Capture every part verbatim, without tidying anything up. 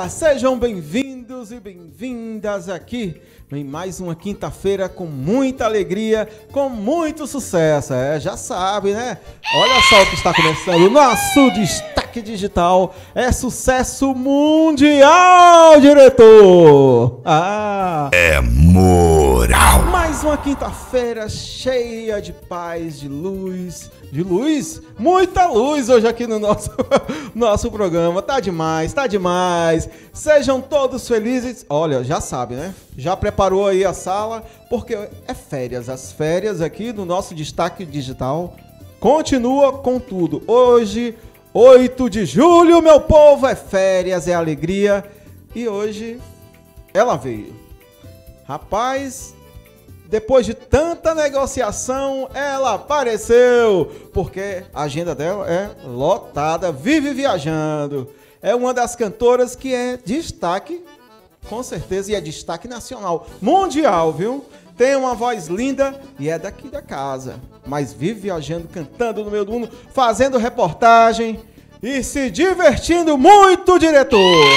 Olá, sejam bem-vindos e bem-vindas aqui em mais uma quinta-feira com muita alegria, com muito sucesso. É, já sabe, né? Olha só o que está começando. O nosso destaque digital é sucesso mundial, diretor! Ah! É moral! Mais uma quinta-feira cheia de paz, de luz, de luz, muita luz hoje aqui no nosso, nosso programa. Tá demais, tá demais. Sejam todos felizes. Olha, já sabe, né? Já preparou aí a sala, porque é férias. As férias aqui do nosso destaque digital continua com tudo. Hoje, oito de julho, meu povo, é férias, é alegria. E hoje ela veio. Rapaz, depois de tanta negociação, ela apareceu, porque a agenda dela é lotada, vive viajando. É uma das cantoras que é destaque, com certeza, e é destaque nacional, mundial, viu? Tem uma voz linda e é daqui da casa, mas vive viajando, cantando no meio do mundo, fazendo reportagem e se divertindo muito, diretor.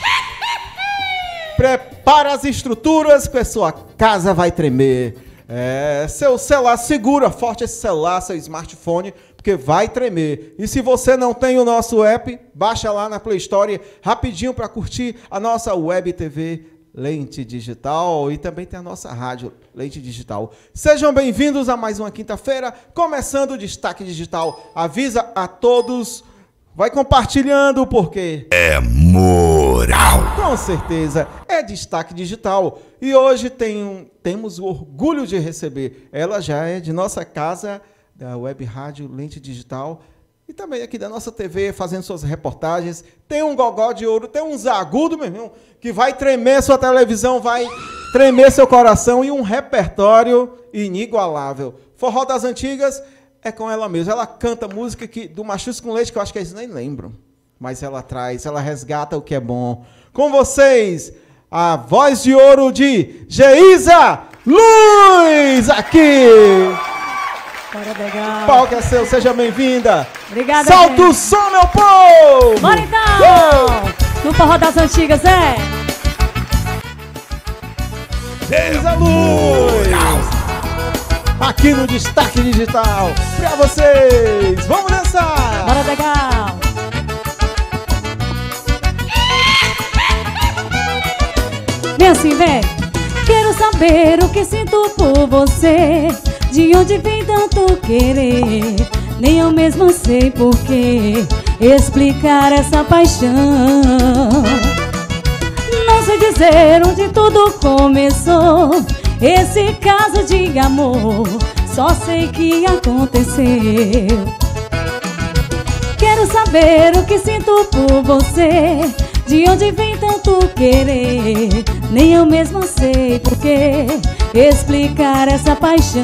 Prepara as estruturas, que a sua casa vai tremer. É, seu celular, segura forte esse celular, seu smartphone, porque vai tremer. E se você não tem o nosso app, baixa lá na Play Store rapidinho para curtir a nossa web T V Lente Digital e também tem a nossa rádio Lente Digital. Sejam bem-vindos a mais uma quinta-feira, começando o Destaque Digital. Avisa a todos, vai compartilhando porque é moral. Com certeza, é Destaque Digital. E hoje tem um, temos o orgulho de receber. Ela já é de nossa casa, da Web Rádio Lente Digital. E também aqui da nossa T V, fazendo suas reportagens. Tem um gogó de ouro, tem um zagudo, meu irmão, que vai tremer sua televisão, vai tremer seu coração. E um repertório inigualável. Forró das Antigas é com ela mesma. Ela canta música que, do Machus com Leite, que eu acho que eles nem lembram. Mas ela traz, ela resgata o que é bom. Com vocês, a voz de ouro de Geisa Luz, aqui. Bora, legal. O palco é seu, seja bem-vinda. Obrigada, Solta gente. o som, meu povo. Bora então. Uh! No Forró das Antigas, é. Geisa Luz. Aqui no Destaque Digital, pra vocês. Vamos dançar. Bora, legal. Vem assim, vem. Quero saber o que sinto por você. De onde vem tanto querer? Nem eu mesma sei porquê explicar essa paixão. Não sei dizer onde tudo começou, esse caso de amor, só sei que aconteceu. Quero saber o que sinto por você. De onde vem tanto querer? Nem eu mesma sei porquê explicar essa paixão.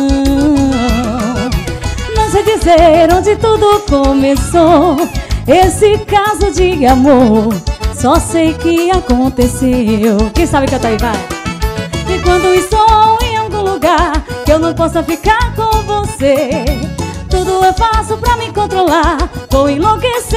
Não sei dizer onde tudo começou, esse caso de amor, só sei que aconteceu. Quem sabe cantar aí, vai. E quando estou em algum lugar que eu não possa ficar com você, tudo eu faço pra me controlar, vou enlouquecer.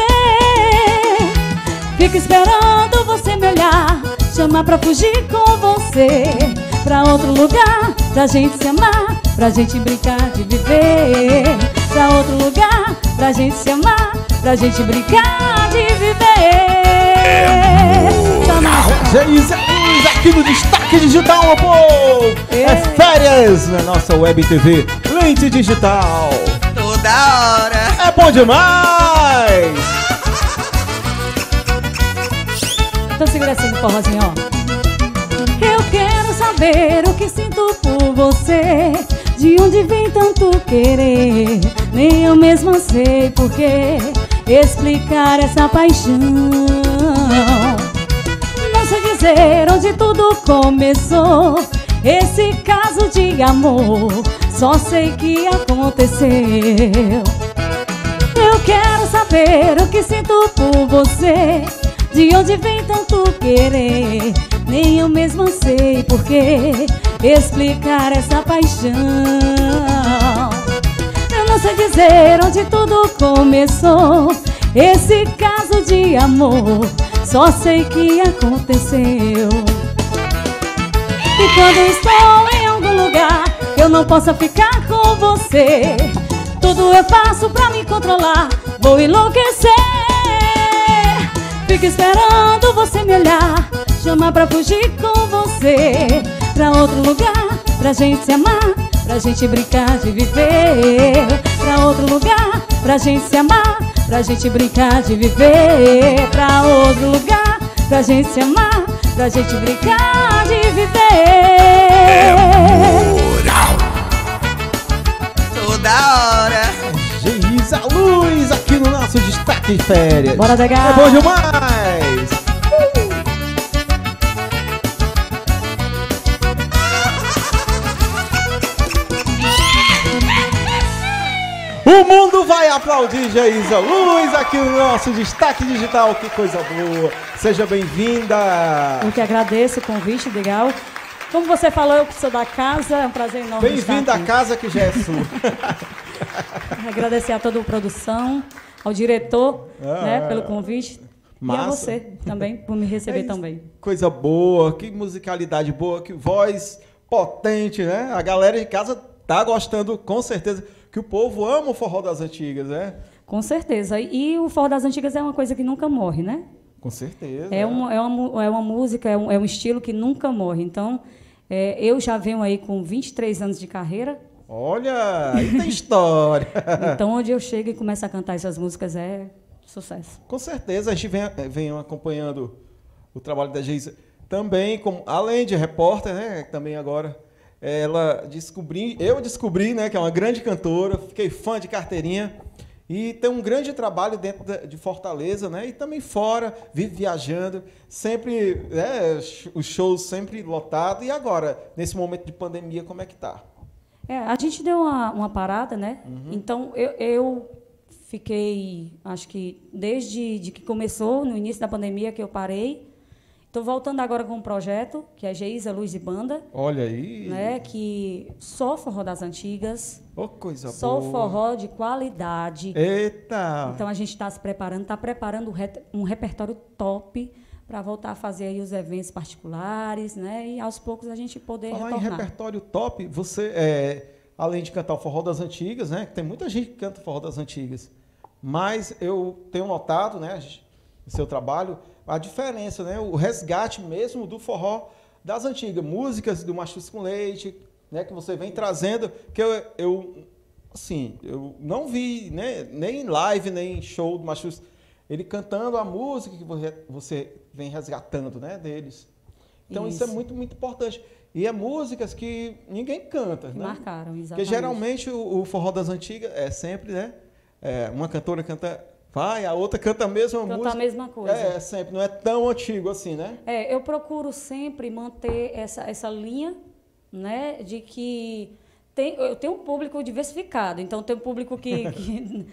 Fico esperando você me olhar, chamar pra fugir com você, pra outro lugar, pra gente se amar, pra gente brincar de viver. Pra outro lugar, pra gente se amar, pra gente brincar de viver. Geisa Luz, aqui no Destaque Digital, meu povo. É. é férias na nossa Web T V Lente Digital. Toda hora. É bom demais. Então segura assim no forrozinho, ó. Eu quero saber o que sinto por você. De onde vem tanto querer? Nem eu mesma sei porquê explicar essa paixão. Não sei dizer onde tudo começou, esse caso de amor, só sei que aconteceu. Eu quero saber o que sinto por você. De onde vem tanto querer? Nem eu mesma sei porquê explicar essa paixão. Eu não sei dizer onde tudo começou, esse caso de amor, só sei que aconteceu. E quando estou em algum lugar que eu não possa ficar com você, tudo eu faço pra me controlar, vou enlouquecer. Fico esperando você me olhar, chamar pra fugir com você, pra outro lugar, pra gente se amar, pra gente brincar de viver. Pra outro lugar, pra gente se amar, pra gente brincar de viver. Pra outro lugar, pra gente se amar, pra gente brincar de viver. Moral. Toda hora. Geisa Luz aqui no nosso Destaque de Férias. Bora, Degar! É bom demais! O mundo vai aplaudir Geisa Luz aqui no nosso Destaque Digital. Que coisa boa! Seja bem-vinda! Eu que agradeço o convite, legal. Como você falou, eu sou da casa, é um prazer enorme estar Bem-vinda à aqui. casa que já é sua. Agradecer a toda a produção, ao diretor, Ah, né, pelo convite. massa. E a você também, por me receber É isso. também. Coisa boa, que musicalidade boa, que voz potente, né? A galera de casa tá gostando, com certeza, que o povo ama o forró das antigas, né? Com certeza. E o forró das antigas é uma coisa que nunca morre, né? Com certeza. É uma, é uma, mu- é uma música, é um, é um estilo que nunca morre. Então, é, eu já venho aí com vinte e três anos de carreira. Olha, aí tem história. Então, onde eu chego e começo a cantar essas músicas é sucesso. Com certeza, a gente vem, vem acompanhando o trabalho da Geisa também, como, além de repórter, né? Também agora ela descobri, eu descobri, né, que é uma grande cantora, fiquei fã de carteirinha e tem um grande trabalho dentro da- de Fortaleza, né? E também fora, vive viajando, sempre, né, os shows sempre lotados. E agora, nesse momento de pandemia, como é que tá? É, a gente deu uma, uma parada, né? Uhum. Então, eu, eu fiquei, acho que desde de que começou, no início da pandemia, que eu parei. Estou voltando agora com um projeto, que é Geisa Luz e Banda, Olha aí, né? Que só forró das antigas, ô coisa só boa. forró de qualidade. Eita! Então, a gente está se preparando, está preparando um re- um repertório top para voltar a fazer aí os eventos particulares, né? E aos poucos a gente poder Falar em retornar. repertório top, você, é, além de cantar o forró das antigas, né? Que tem muita gente que canta o forró das antigas, mas eu tenho notado, né, no seu trabalho, a diferença, né? O resgate mesmo do forró das antigas, músicas do Machus com Leite, né? Que você vem trazendo, que eu, eu assim, eu não vi, né? Nem em live, nem em show do Machus, ele cantando a música que você, você vem resgatando, né? Deles. Então isso. Isso. é muito, muito importante. E é músicas que ninguém canta, Que né? marcaram, exatamente. Porque geralmente o, o forró das antigas é sempre, né? É, uma cantora canta, vai, a outra canta a mesma Canta música. a mesma coisa. É, sempre, não é tão antigo assim, né? É, eu procuro sempre manter essa, essa linha, né, de que tem, eu tenho um público diversificado. Então, tem um público que, que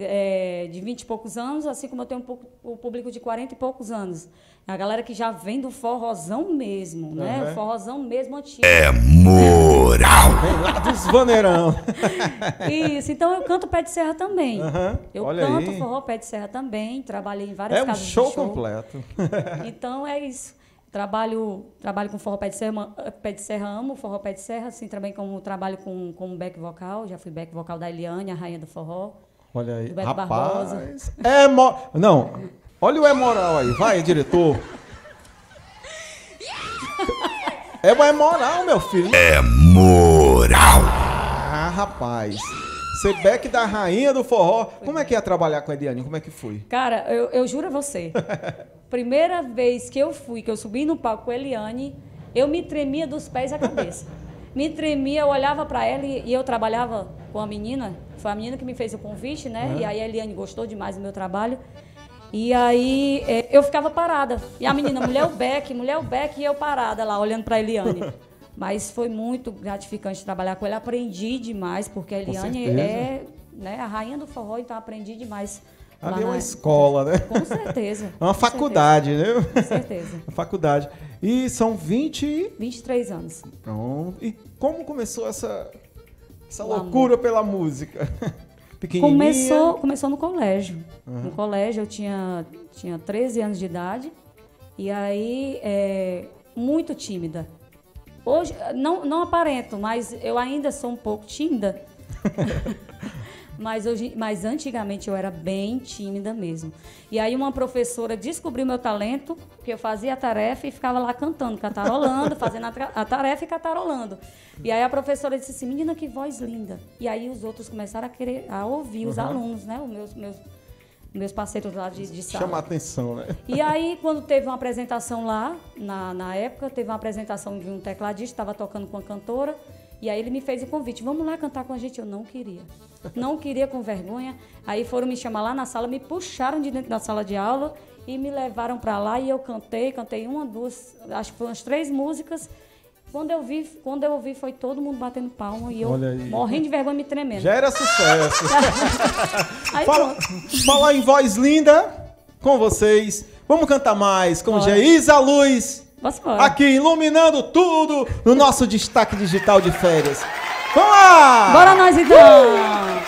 é, de vinte e poucos anos, assim como eu tenho um pouco, o público de quarenta e poucos anos. A galera que já vem do forrozão mesmo, né? Uhum. O forrozão mesmo antigo. É moral. Vem lá dos vaneirão. Isso, então eu canto pé de serra também. Uhum. Eu Olha canto aí. forró pé de serra também, trabalhei em várias É um casas de show show. completo. Então é isso. Trabalho, trabalho com forró pé de serra, pé de serra, amo forró pé de serra, assim também como trabalho com, com back vocal, já fui back vocal da Eliane, a rainha do forró. Olha aí. Do Beto Rapaz. Barbosa. É mo... Não, olha o é moral aí. Vai, diretor. É é moral, meu filho. É moral. Ah, rapaz. Ser back da rainha do forró. Como é que é trabalhar com a Ediane? Como é que foi? Cara, eu, eu juro a você, primeira vez que eu fui, que eu subi no palco com a Eliane, eu me tremia dos pés à cabeça. Me tremia, eu olhava para ela e, e eu trabalhava com a menina, foi a menina que me fez o convite, né? Uhum. E aí a Eliane gostou demais do meu trabalho. E aí é, eu ficava parada. E a menina, mulher o Beck, mulher o Beck, e eu parada lá, olhando para a Eliane. Mas foi muito gratificante trabalhar com ela. Aprendi demais, porque a Eliane certeza. é, né, a rainha do forró, então aprendi demais. lá Ali é uma na- escola, né? Com certeza. É uma com faculdade, né? certeza, Com certeza. Uma faculdade. E são vinte. e- vinte e três anos. Pronto. E como começou essa, essa O loucura pela música? pequenininha? Começou, começou no colégio. Uhum. No colégio eu tinha, tinha treze anos de idade. E aí, é, muito tímida. Hoje, não, não aparento, mas eu ainda sou um pouco tímida. mas, hoje, mas antigamente eu era bem tímida mesmo. E aí uma professora descobriu meu talento, que eu fazia a tarefa e ficava lá cantando, catarolando, fazendo a, a tarefa e catarolando. E aí a professora disse assim, menina, que voz linda. E aí os outros começaram a querer a ouvir, os uhum. alunos, né? Os meus, meus, meus parceiros lá de, de sala. Chama a atenção, né? E aí, quando teve uma apresentação lá, na, na época, teve uma apresentação de um tecladista, estava tocando com a cantora, e aí ele me fez o convite, vamos lá cantar com a gente. Eu não queria. Não queria, com vergonha. Aí foram me chamar lá na sala, me puxaram de dentro da sala de aula e me levaram para lá e eu cantei, cantei uma, duas, acho que foram umas três músicas. Quando eu vi, quando eu ouvi, foi todo mundo batendo palma e eu morrendo de vergonha, me tremendo. Já era sucesso. Aí, Fala, falar em voz linda com vocês. Vamos cantar mais com Geisa Luz. Aqui iluminando tudo no nosso destaque digital de férias. Vamos lá! Bora nós então! Uh!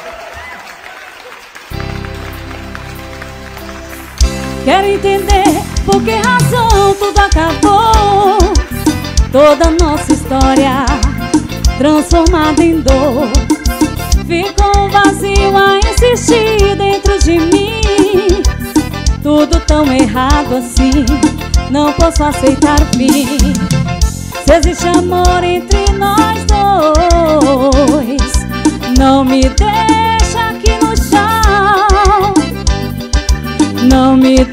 Quero entender por que razão tudo acabou. Toda nossa história transformada em dor. Ficou vazio a insistir dentro de mim. Tudo tão errado assim, não posso aceitar o fim. Se existe amor entre nós dois, não me deixa aqui no chão. Não me deixa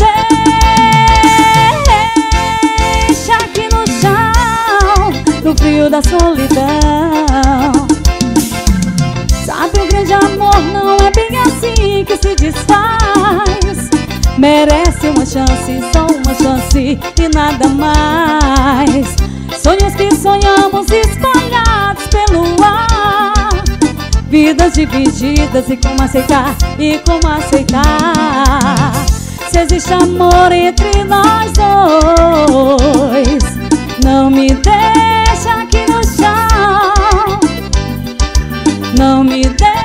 aqui no chão, no frio da solidão. Sabe, o grande amor não é bem assim que se desfaz. Merece uma chance, só uma chance e nada mais. Sonhos que sonhamos espalhados pelo ar. Vidas divididas e como aceitar, e como aceitar. Se existe amor entre nós dois, não me deixa aqui no chão. Não me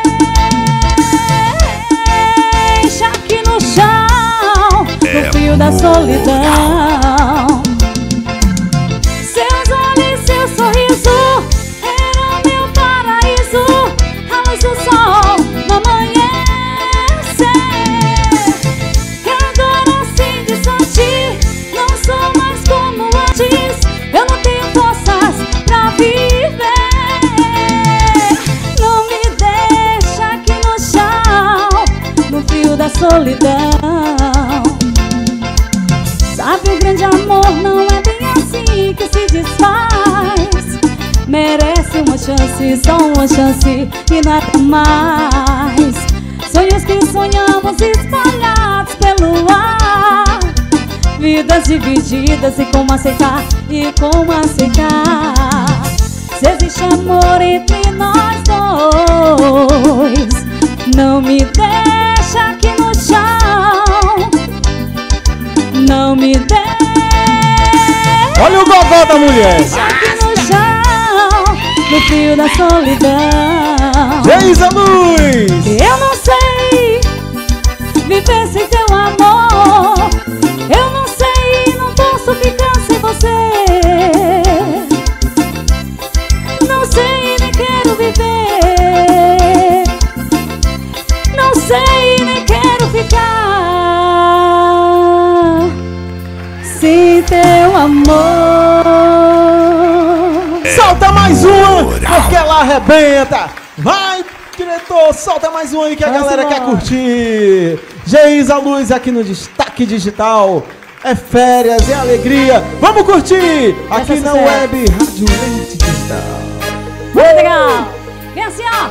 deixa aqui no chão, no frio da solidão. Seus olhos e seu sorriso eram meu paraíso. A luz do sol no amanhecer. E agora assim distante, não sou mais como antes. Eu não tenho forças pra viver. Não me deixa aqui no chão, no frio da solidão. Sabe, o grande amor não é bem assim que se desfaz. Merece uma chance, só uma chance e nada mais. Sonhos que sonhamos espalhados pelo ar. Vidas divididas e como aceitar, e como aceitar. Se existe amor entre nós dois, não me deixa aqui no chão. Não me deixa. Olha o gogó da mulher. Aqui no chão, no frio da solidão. Geisa Luz. Eu não sei viver sem teu amor. Eu não sei, não posso ficar sem você. Não sei, nem quero viver. Não sei, nem quero ficar sem teu amor. Solta mais uma, porque ela arrebenta. Vai, diretor, solta mais uma aí que a Vamos galera embora. quer curtir. Geisa Luz aqui no Destaque Digital. É férias, é alegria. Vamos curtir aqui Essa na sucesso. Web Rádio Lente Digital. Muito legal. Vem assim, ó.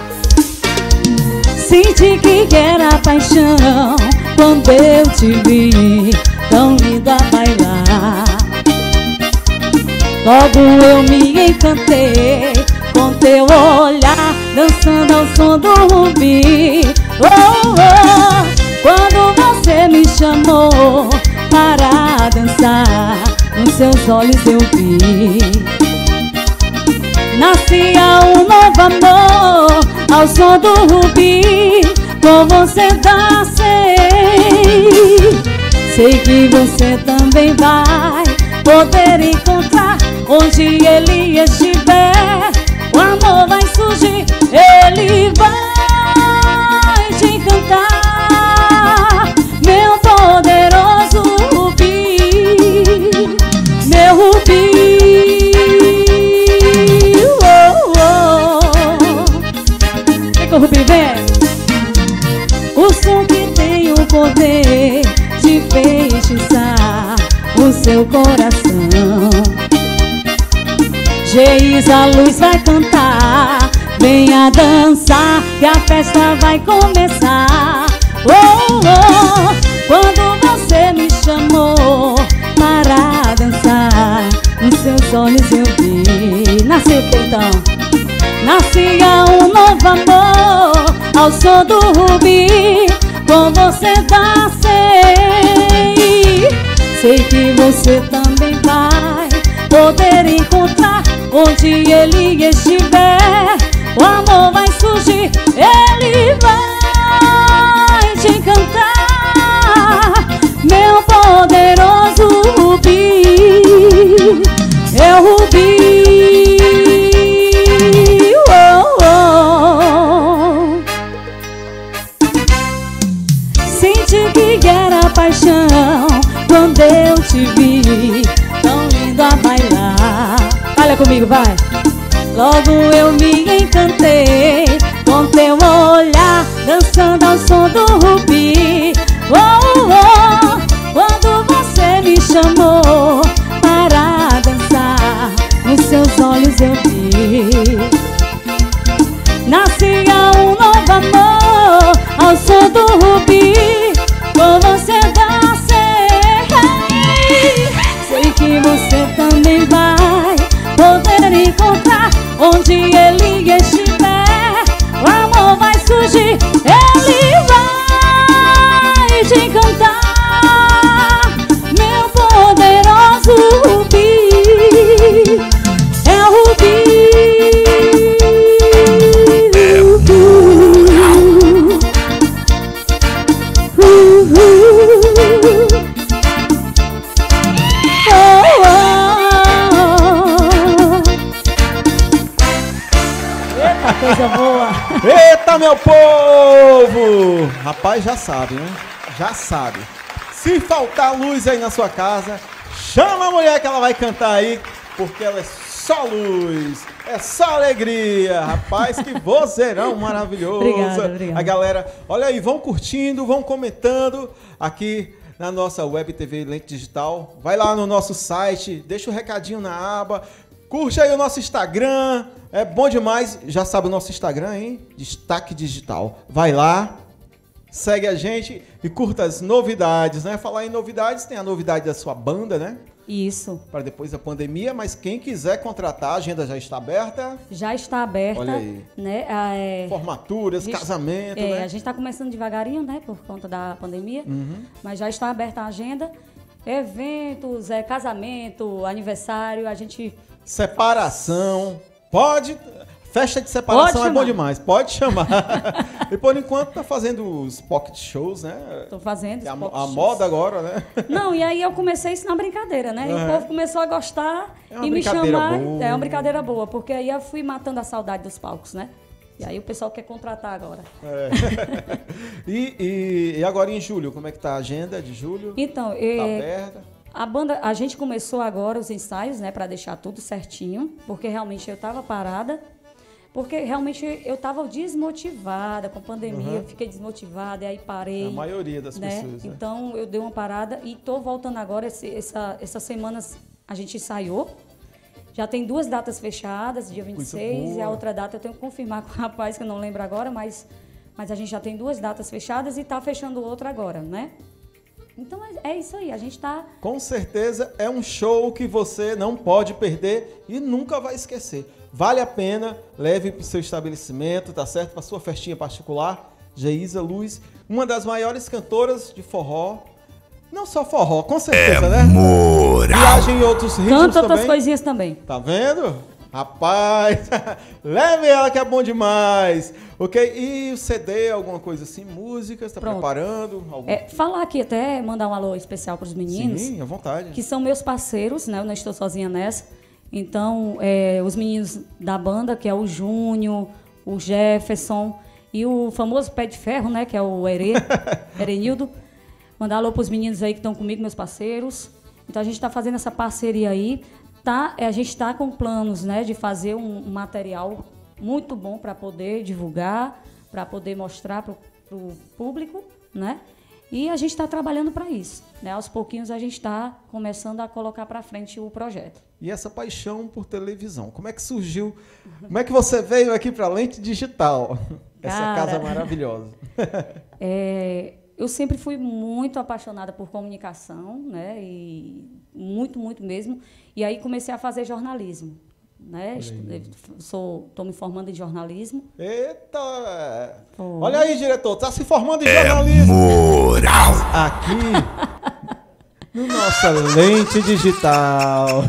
Senti que era paixão quando eu te vi tão linda a bailar. Logo eu me encantei com teu olhar, dançando ao som do rubi. Oh, oh, quando você me chamou para dançar, nos seus olhos eu vi. Nascia um novo amor ao som do rubi. com você dancei. Sei que você também vai poder encontrar onde ele estiver. O amor vai surgir, ele vai te encantar. Meu poderoso Rubi, meu Rubi. Oh, oh. Vem com o Rubi, vem. O som que tem o poder de feitiçar o seu coração. Geisa Luz vai cantar, venha dançar, que a festa vai começar. Oh, oh, quando você me chamou para dançar, nos seus olhos eu vi. Nasceu o que então? Nascia um novo amor ao som do Rubi, com você dancei. Sei que você também vai poder encontrar onde ele estiver. O amor vai surgir, ele vai te encantar. Meu poderoso Rubi, é o Rubi. Oh, oh. Senti que era paixão quando eu te vi, tão lindo a bailar. Olha comigo, vai. Logo eu me encantei com teu olhar, dançando ao som do Rubi. Oh, oh, quando você me chamou para dançar, nos seus olhos eu vi. Nascia um novo amor ao som do Rubi, com você dancei. Sei que você também vai poder encontrar onde ele estiver. O amor vai surgir, ele vai te encantar. Meu poderoso Rubi, é o Rubi. Coisa boa. Eita, meu povo! Rapaz, já sabe, né? Já sabe. Se faltar luz aí na sua casa, chama a mulher que ela vai cantar aí, porque ela é só luz, é só alegria. Rapaz, que vozeirão maravilhoso. Obrigada, obrigada. A galera, olha aí, vão curtindo, vão comentando aqui na nossa Web T V Lente Digital. Vai lá no nosso site, deixa o recadinho na aba. Curte aí o nosso Instagram, é bom demais. Já sabe o nosso Instagram, hein? Destaque Digital. Vai lá, segue a gente e curta as novidades, né? Falar em novidades, tem a novidade da sua banda, né? Isso. Para depois da pandemia, mas quem quiser contratar, a agenda já está aberta. Já está aberta. Olha aí. Né? Ah, é... Formaturas, gente, casamento, é, né? A gente está começando devagarinho, né? Por conta da pandemia. Uhum. Mas já está aberta a agenda. Eventos, é, casamento, aniversário, a gente... Separação. Pode... Festa de separação é bom demais, pode chamar. E por enquanto tá fazendo os pocket shows, né? Tô fazendo os a, pocket a shows. moda agora, né? Não, e aí eu comecei isso na brincadeira, né? E Uhum. o povo começou a gostar É uma e me brincadeira chamar. boa. É uma brincadeira boa, porque aí eu fui matando a saudade dos palcos, né? E aí o pessoal quer contratar agora. É. e, e, e agora em julho, como é que tá a agenda de julho? Então, Tá é, aberta? a banda, a gente começou agora os ensaios, né? Pra deixar tudo certinho, porque realmente eu tava parada. Porque realmente eu estava desmotivada com a pandemia, Uhum. fiquei desmotivada e aí parei. A maioria das né? pessoas, né? Então eu dei uma parada e estou voltando agora. Esse, essa, essas semanas a gente ensaiou. Já tem duas datas fechadas, dia vinte e seis, Coisa e a boa. outra data eu tenho que confirmar com o rapaz, que eu não lembro agora, mas, mas a gente já tem duas datas fechadas e está fechando outra agora, né? Então é, é isso aí, a gente está... Com certeza é um show que você não pode perder e nunca vai esquecer. Vale a pena, leve para o seu estabelecimento, tá certo? Para sua festinha particular. Geisa Luz, uma das maiores cantoras de forró. Não só forró, com certeza, né? Moral. Viagem em outros ritmos Canta outras também. coisinhas também. Tá vendo? Rapaz, leve ela que é bom demais. Ok? E o C D, alguma coisa assim, música, você tá Pronto. preparando? Algum... É, falar aqui até, mandar um alô especial para os meninos. Sim, à vontade. Que são meus parceiros, né? Eu não estou sozinha nessa. Então, é, os meninos da banda, que é o Júnior, o Jefferson e o famoso Pé de Ferro, né? Que é o Ere, Erenildo. Mandar alô para os meninos aí que estão comigo, meus parceiros. Então, a gente está fazendo essa parceria aí. Tá, a gente está com planos, né, de fazer um, um material muito bom para poder divulgar, para poder mostrar para o público, né? E a gente está trabalhando para isso, né? Aos pouquinhos a gente está começando a colocar para frente o projeto. E essa paixão por televisão, como é que surgiu? Como é que você veio aqui para a Lente Digital? Essa Cara, casa maravilhosa. é, eu sempre fui muito apaixonada por comunicação, né? E muito, muito mesmo. E aí comecei a fazer jornalismo, né? Sou, estou me formando em jornalismo. Eita! Foi. Olha aí, diretor, tá se formando em jornalismo. Moral. Aqui, no nossa Lente Digital.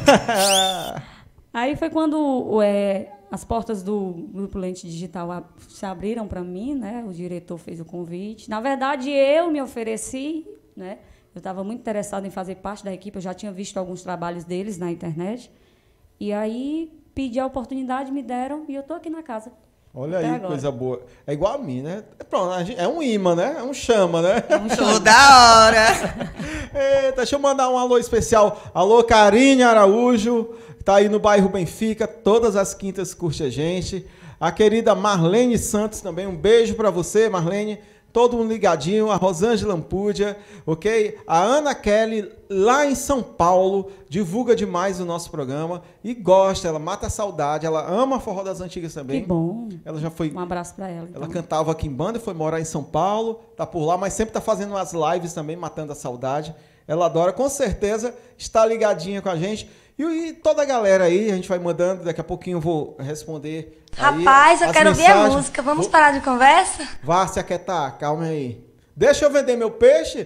Aí foi quando é, as portas do Grupo Lente Digital a, se abriram para mim, né? O diretor fez o convite. Na verdade, eu me ofereci, né? Eu estava muito interessada em fazer parte da equipe, eu já tinha visto alguns trabalhos deles na internet. E aí pedi a oportunidade, me deram e eu estou aqui na casa. Olha Até aí, agora. coisa boa. É igual a mim, né? Pronto, a gente- é um imã, né? É um chama, né? É um chama. Toda hora. Eita, deixa eu mandar um alô especial. Alô, Karine Araújo, tá aí no bairro Benfica, todas as quintas curte a gente. A querida Marlene Santos também, um beijo pra você, Marlene. Todo mundo ligadinho, a Rosângela Ampúdia, ok? A Ana Kelly, lá em São Paulo, divulga demais o nosso programa e gosta, ela mata a saudade, ela ama Forró das Antigas também. Que bom. Ela já foi... Um abraço para ela. Ela Então. cantava aqui em banda, foi morar em São Paulo, tá por lá, mas sempre tá fazendo umas lives também, matando a saudade. Ela adora, com certeza está ligadinha com a gente. E, e toda a galera aí, a gente vai mandando, daqui a pouquinho eu vou responder. aí Rapaz, eu as quero ouvir a mensagens. música. Vamos Vou- parar de conversa? Vá se aquietar, calma aí. Deixa eu vender meu peixe.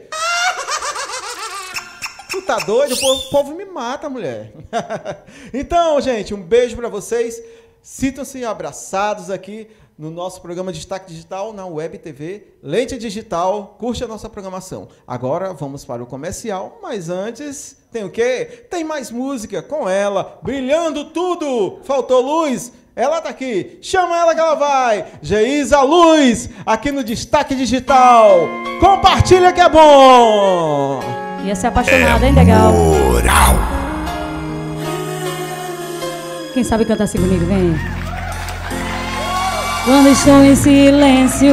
Tu tá doido? O povo, o povo me mata, mulher. Então, gente, um beijo pra vocês. Sintam-se abraçados aqui no nosso programa Destaque Digital na Web T V Lente Digital. Curte a nossa programação. Agora vamos para o comercial, mas antes tem o quê? Tem mais música com ela, brilhando tudo. Faltou luz? Ela tá aqui. Chama ela que ela vai. Geisa Luz, aqui no Destaque Digital. Compartilha que é bom. Ia ser apaixonada, hein, legal? Moral. Quem sabe cantar assim comigo, vem. Quando estou em silêncio,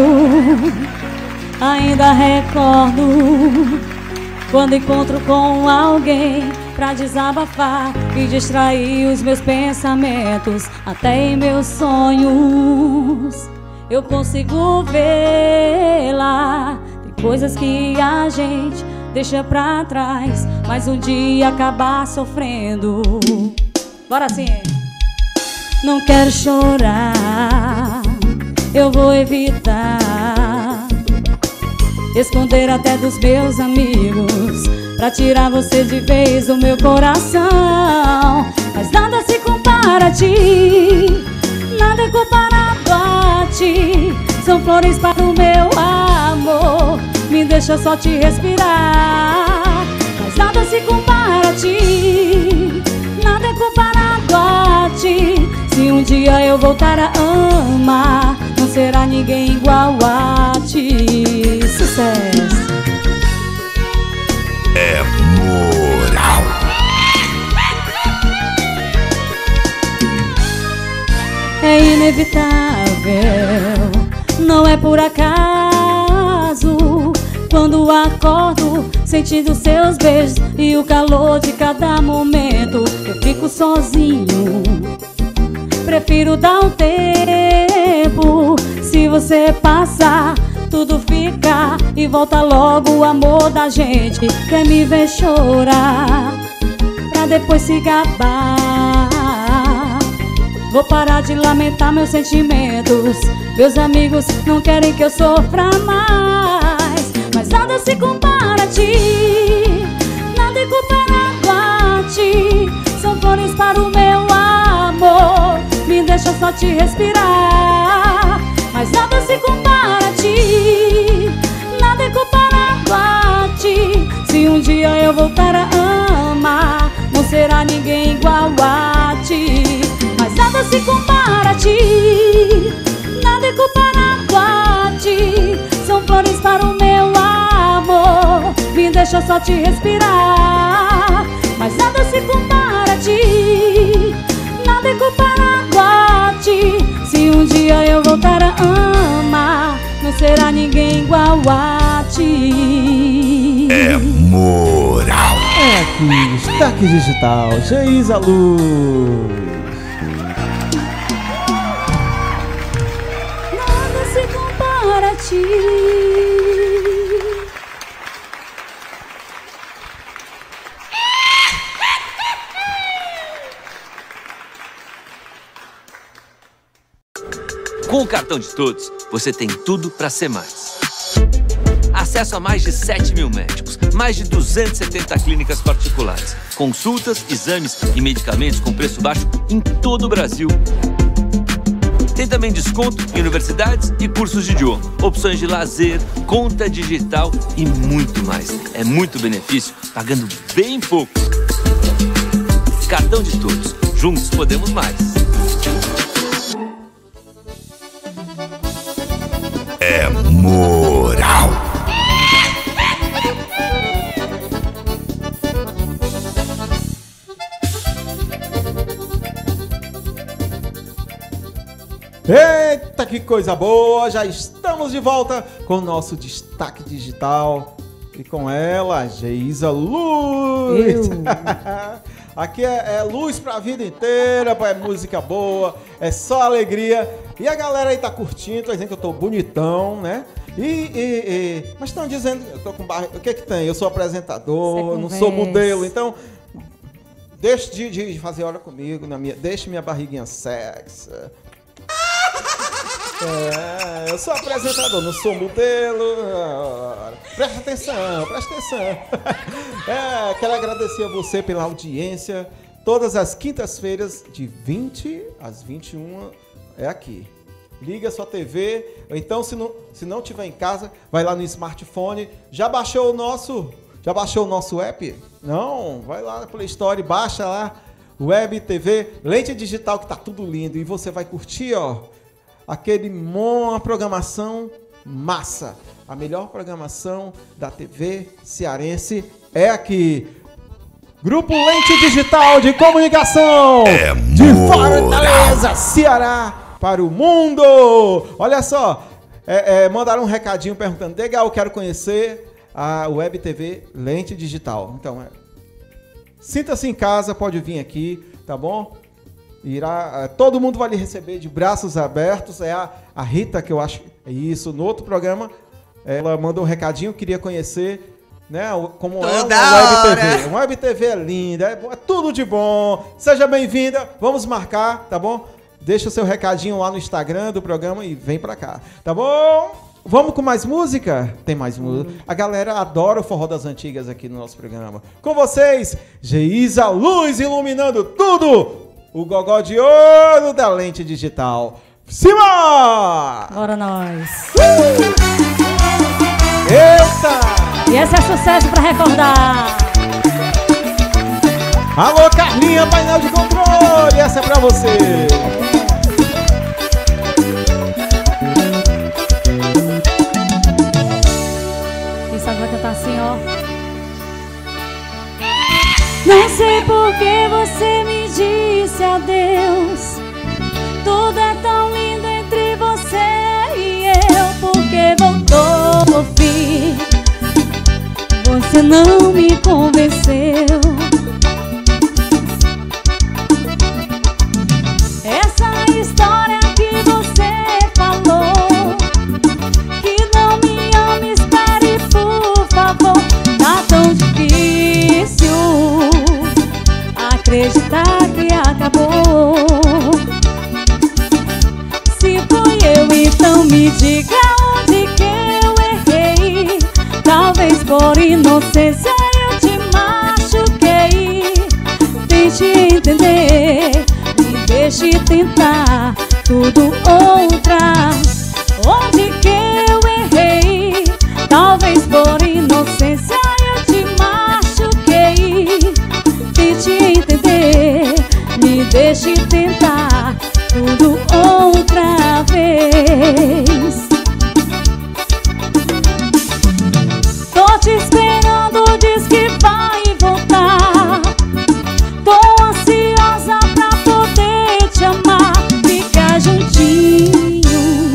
ainda recordo quando encontro com alguém pra desabafar e distrair os meus pensamentos. Até em meus sonhos eu consigo vê-la. Tem coisas que a gente deixa pra trás, mas um dia acabar sofrendo. Bora assim. Não quero chorar, eu vou evitar esconder até dos meus amigos pra tirar você de vez do meu coração. Mas nada se compara a ti, nada é comparado a ti. São flores para o meu amor, me deixa só te respirar. Mas nada se compara a ti, nada é comparado a ti. Se um dia eu voltar a amar, não será ninguém igual a ti. Sucesso! É moral. É inevitável, não é por acaso. Quando acordo, sentindo seus beijos e o calor de cada momento, eu fico sozinho. Prefiro dar um tempo. Se você passar, tudo fica e volta logo o amor da gente. Quer me ver chorar pra depois se gabar? Vou parar de lamentar meus sentimentos. Meus amigos não querem que eu sofra mais. Mas nada se compara a ti, nada é comparado a ti. São flores para o meu amor, te respirar. Mas nada se compara a ti, nada é comparado a ti. Se um dia eu voltar a amar, não será ninguém igual a ti. Mas nada se compara a ti, nada é comparado a ti. São flores para o meu amor, me deixa só te respirar. Mas nada se compara a ti, nada é comparado a ti. Se um dia eu voltar a amar, não será ninguém igual a ti. É moral. É aqui, Destaque Digital, Geisa Luz. Nada se compara a ti. Com o cartão de todos, você tem tudo para ser mais. Acesso a mais de sete mil médicos, mais de duzentas e setenta clínicas particulares, consultas, exames e medicamentos com preço baixo em todo o Brasil. Tem também desconto em universidades e cursos de idioma, opções de lazer, conta digital e muito mais. É muito benefício, pagando bem pouco. Cartão de todos. Juntos podemos mais. É moral. Eita, que coisa boa! Já estamos de volta com o nosso Destaque Digital. E com ela, Geisa Luz. Aqui é, é luz pra vida inteira, é música boa, é só alegria. E a galera aí tá curtindo, tá dizendo que eu tô bonitão, né? E, e, e... Mas estão dizendo, eu tô com barriga. O que que tem? Eu sou apresentador, não sou modelo, então deixe de, de fazer hora comigo, na minha, deixe minha barriguinha sexy. É, eu sou apresentador, não sou modelo. Presta atenção, presta atenção. É, quero agradecer a você pela audiência. Todas as quintas-feiras, de vinte às vinte e uma, é aqui. Liga a sua T V, ou então, se não, se não tiver em casa, vai lá no smartphone. Já baixou o nosso, já baixou o nosso app? Não? Vai lá na Play Store, baixa lá, Web T V, lente digital, que tá tudo lindo. E você vai curtir, ó, aquele uma programação massa. A melhor programação da T V cearense é aqui. Grupo Lente Digital de Comunicação É de moral. Fortaleza, Ceará, para o mundo. Olha só, é, é, mandaram um recadinho perguntando: legal, eu quero conhecer a Web T V Lente Digital. Então, é, sinta-se em casa, pode vir aqui, tá bom? Irá, todo mundo vai lhe receber de braços abertos. É a, a Rita, que eu acho é isso. No outro programa, ela mandou um recadinho, queria conhecer, né, como Toda é uma Web hora. T V. Uma Web T V é linda, é, é tudo de bom. Seja bem-vinda, vamos marcar, tá bom? Deixa o seu recadinho lá no Instagram do programa e vem pra cá, tá bom? Vamos com mais música? Tem mais música. A galera adora o forró das antigas aqui no nosso programa. Com vocês, Geisa Luz iluminando tudo. O gogó de ouro da Lente Digital. Cima! Bora nós. Eita! E esse é sucesso pra recordar. Alô, Carlinha, painel de controle. Essa é pra você. Quem sabe vai cantar assim, ó. Não sei por que você me disse adeus. Tudo é tão lindo entre você e eu. Porque voltou o fim. Você não me convenceu. Essa história que você falou, que não me ama, espere por favor. Tá tão difícil acreditar que acabou. Se fui eu, então me diga onde que eu errei. Talvez por inocência eu te machuquei. Tente entender, me deixe tentar tudo outra. Onde que eu errei? Talvez por inocência eu te machuquei. Tente entender, me deixe tentar tudo outra vez. Tô te esperando, diz que vai voltar. Tô ansiosa pra poder te amar, ficar juntinhos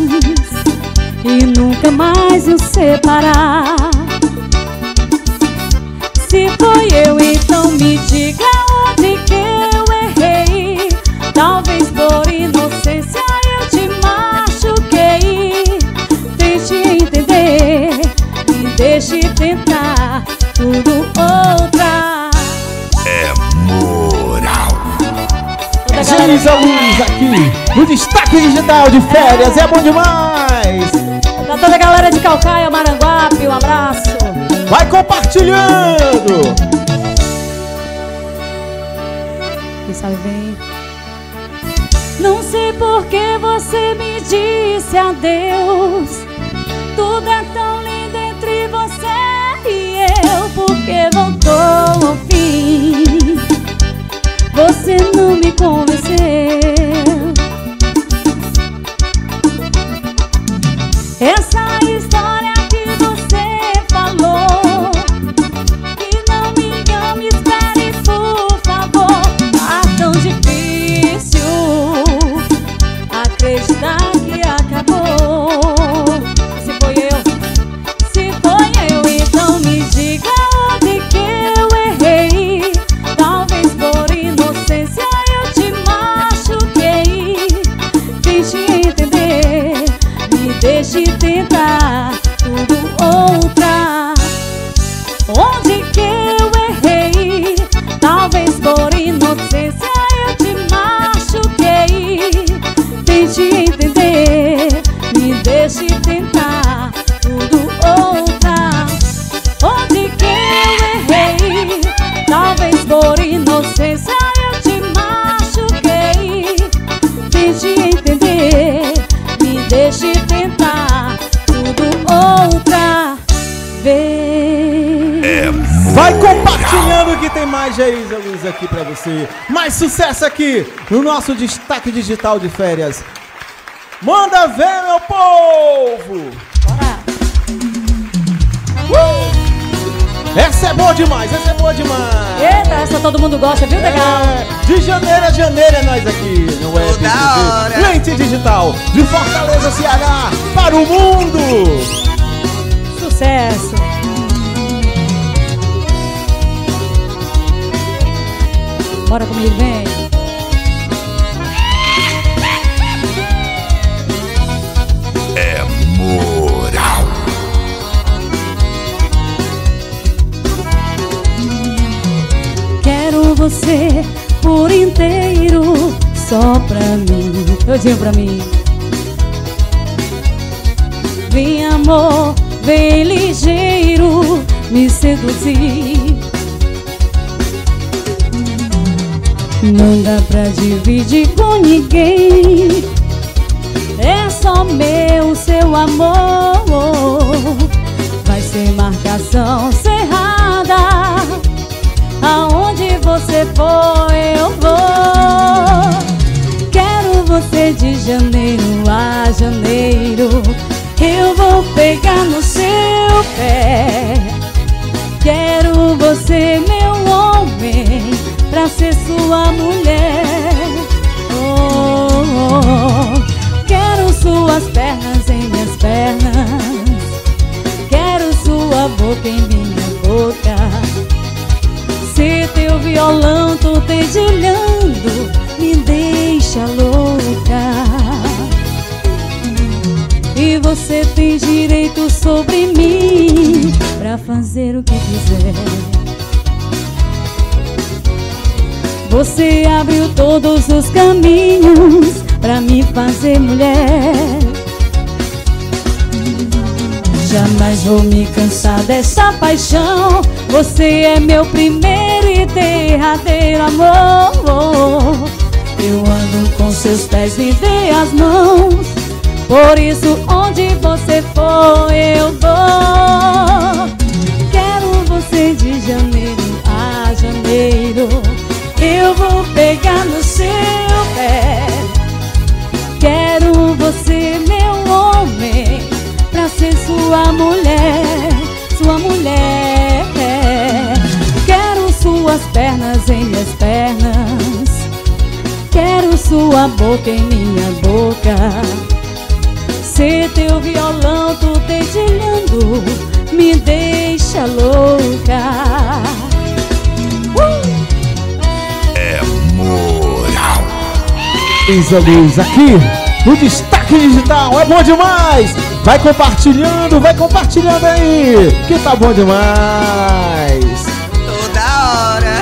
e nunca mais nos separar. Se foi eu, então me diga onde que eu errei. Talvez por inocência eu te machuquei. Tente entender, me deixe tentar tudo outra. É moral. Geisa Luz aqui no Destaque Digital de Férias. É bom demais. Pra toda a galera de Calcaia, Maranguape, um abraço. Vai compartilhando. Quem sabe bem. Não sei por que você me disse adeus. Tudo é tão lindo entre você e eu. Porque voltou ao fim. Você não me convenceu. Essa história que você falou, que não me ame, espere por favor. Tá tão difícil acreditar que acabou. Se foi eu, se foi eu, então me diga onde que eu errei. Talvez por inocência eu te machuquei. Tente entender, me deixe tentar tudo outra. Onde que eu errei? Talvez por inocência eu te machuquei. Tente entender, me deixe tentar tudo outra. Onde que eu errei? Talvez por inocência eu te machuquei. Tente entender, me deixe tentar tudo outra vez. É Vai moral. compartilhando que tem mais Geisa Luz aqui pra você. Mais sucesso aqui no nosso Destaque Digital de Férias. Manda ver, meu povo! Bora! Uh! Essa é boa demais, essa é boa demais! Eita, essa todo mundo gosta, viu, legal? É, de janeiro a janeiro é nós aqui no Web Toda T V. hora. Lente Digital, de Fortaleza, Ceará, para o mundo! Sucesso! Bora comigo, vem! É moral. Quero você por inteiro, só pra mim, todinho pra mim. Vem amor, vem ligeiro, me seduzir. Não dá pra dividir com ninguém. É só meu, seu amor. Vai ser marcação cerrada. Aonde você for, eu vou. Quero você de janeiro a janeiro. Eu vou pegar no seu pé. Quero você, meu homem, pra ser sua mulher. Oh, oh, oh. Quero suas pernas em minhas pernas. Quero sua boca em minha boca. Se teu violão tô dedilhando, me deixa louca. E você tem direito sobre mim pra fazer o que quiser. Você abriu todos os caminhos pra me fazer mulher. Jamais vou me cansar dessa paixão. Você é meu primeiro e derradeiro amor. Eu ando com seus pés, me dê as mãos. Por isso onde você for eu vou. Quero você de janeiro a janeiro. Eu vou pegar no seu pé. Quero você, meu homem, pra ser sua mulher, sua mulher. Quero suas pernas em minhas pernas. Quero sua boca em minha boca. Ser teu violão, tu dedilhando, me deixa louca. uh! É moral. Isa Luz aqui no Destaque Digital, é bom demais! Vai compartilhando, vai compartilhando aí, que tá bom demais! Toda hora.